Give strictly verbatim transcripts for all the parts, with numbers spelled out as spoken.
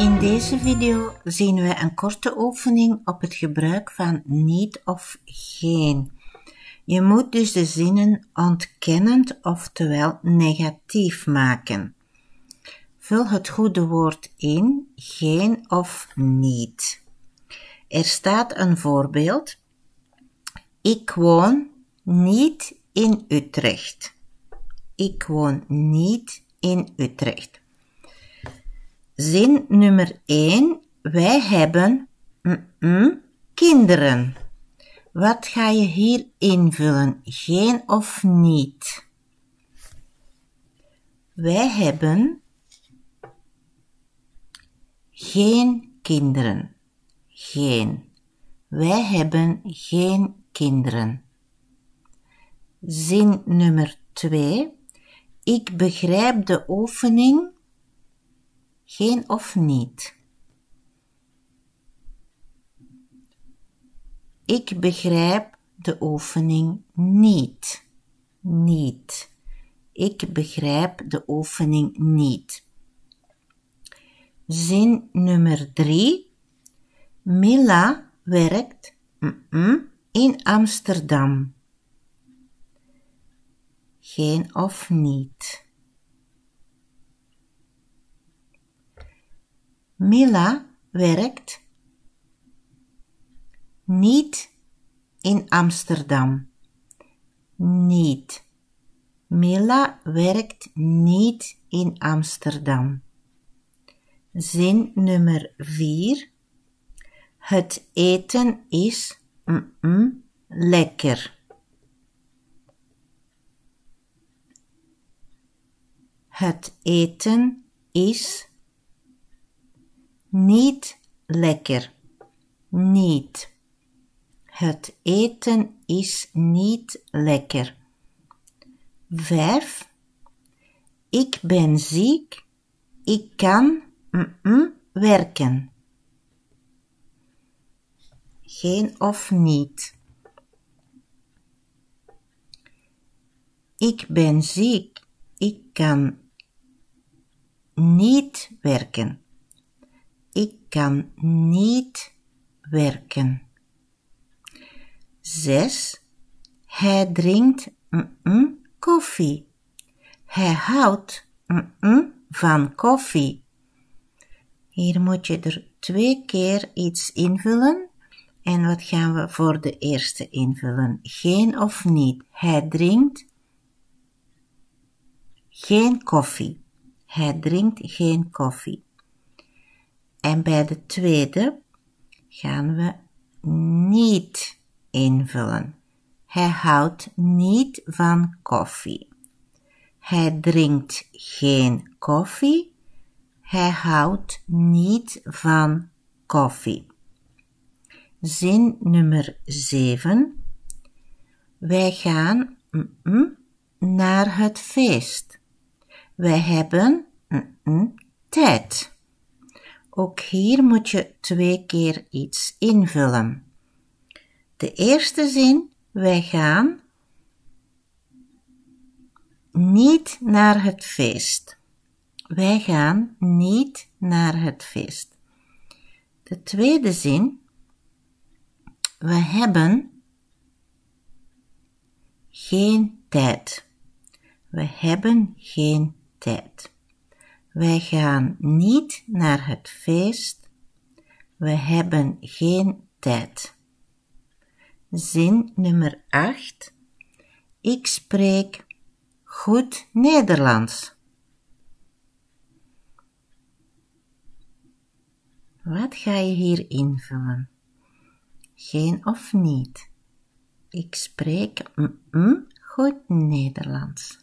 In deze video zien we een korte oefening op het gebruik van niet of geen. Je moet dus de zinnen ontkennend oftewel negatief maken. Vul het goede woord in, geen of niet. Er staat een voorbeeld. Ik woon niet in Utrecht. Ik woon niet in Utrecht. Zin nummer één. Wij hebben mm-mm, kinderen. Wat ga je hier invullen? Geen of niet? Wij hebben geen kinderen. Geen. Wij hebben geen kinderen. Zin nummer twee. Ik begrijp de oefening. Geen of niet. Ik begrijp de oefening niet. Niet. Ik begrijp de oefening niet. Zin nummer drie. Mila werkt mm-mm, in Amsterdam. Geen of niet. Mila werkt niet in Amsterdam. Niet. Mila werkt niet in Amsterdam. Zin nummer vier. Het eten is mm-mm, lekker. Het eten is niet lekker. Niet. Het eten is niet lekker. Vijf. Ik ben ziek. Ik kan mm-mm, werken. Geen of niet. Ik ben ziek. Ik kan niet werken. Ik kan niet werken. Zes. Hij drinkt mm-mm, koffie. Hij houdt mm-mm, van koffie. Hier moet je er twee keer iets invullen. En wat gaan we voor de eerste invullen? Geen of niet. Hij drinkt geen koffie. Hij drinkt geen koffie. En bij de tweede gaan we niet invullen. Hij houdt niet van koffie. Hij drinkt geen koffie. Hij houdt niet van koffie. Zin nummer zeven. Wij gaan mm-mm, naar het feest. Wij hebben mm-mm, tijd. Ook hier moet je twee keer iets invullen. De eerste zin, wij gaan niet naar het feest. Wij gaan niet naar het feest. De tweede zin, we hebben geen tijd. We hebben geen tijd. Wij gaan niet naar het feest. We hebben geen tijd. Zin nummer acht. Ik spreek goed Nederlands. Wat ga je hier invullen? Geen of niet? Ik spreek mm-mm, goed Nederlands.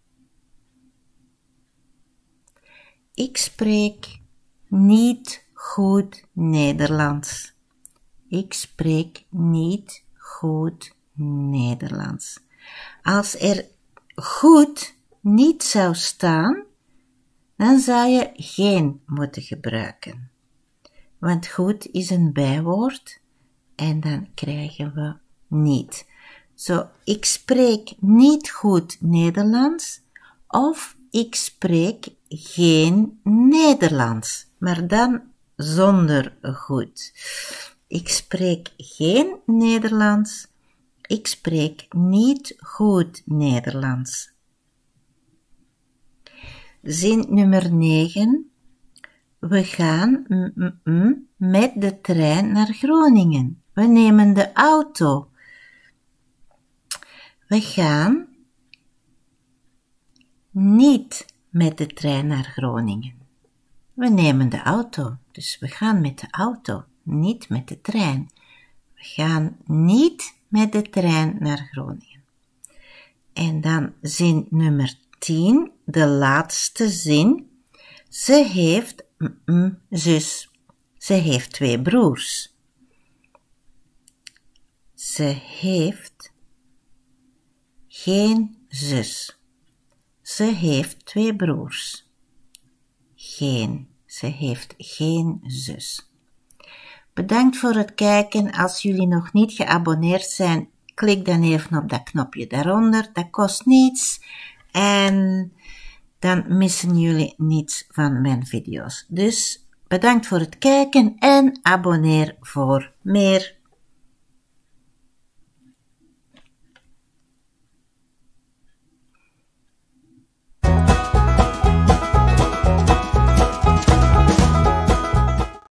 Ik spreek niet goed Nederlands. Ik spreek niet goed Nederlands. Als er goed niet zou staan, dan zou je geen moeten gebruiken. Want goed is een bijwoord en dan krijgen we niet. Zo, ik spreek niet goed Nederlands of ik spreek geen Nederlands. maar dan zonder goed. Ik spreek geen Nederlands. Ik spreek niet goed Nederlands. Zin nummer negen. We gaan mm, mm, mm, met de trein naar Groningen. We nemen de auto. We gaan niet met de trein naar Groningen. We nemen de auto, dus we gaan met de auto, niet met de trein. We gaan niet met de trein naar Groningen. En dan zin nummer tien, de laatste zin. Ze heeft mm, zus. Ze heeft twee broers. Ze heeft geen zus. Ze heeft twee broers. Geen. Ze heeft geen zus. Bedankt voor het kijken. Als jullie nog niet geabonneerd zijn, klik dan even op dat knopje daaronder. Dat kost niets. En dan missen jullie niets van mijn video's. Dus bedankt voor het kijken en abonneer voor meer.